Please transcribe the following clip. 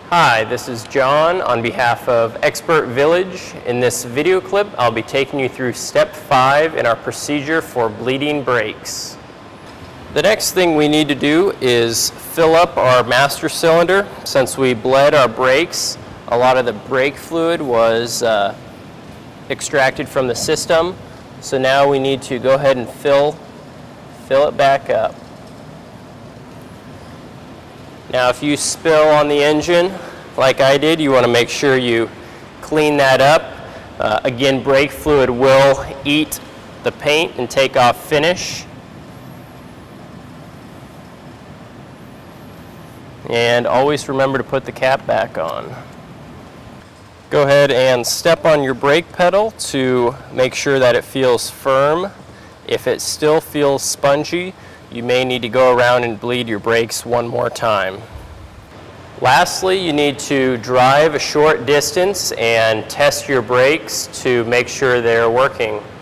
Hi, this is John on behalf of Expert Village. In this video clip, I'll be taking you through step 5 in our procedure for bleeding brakes. The next thing we need to do is fill up our master cylinder. Since we bled our brakes, a lot of the brake fluid was extracted from the system. So now we need to go ahead and fill it back up. Now if you spill on the engine like I did, you want to make sure you clean that up. Again, brake fluid will eat the paint and take off finish. And always remember to put the cap back on. Go ahead and step on your brake pedal to make sure that it feels firm. If it still feels spongy, you may need to go around and bleed your brakes one more time. Lastly, you need to drive a short distance and test your brakes to make sure they're working.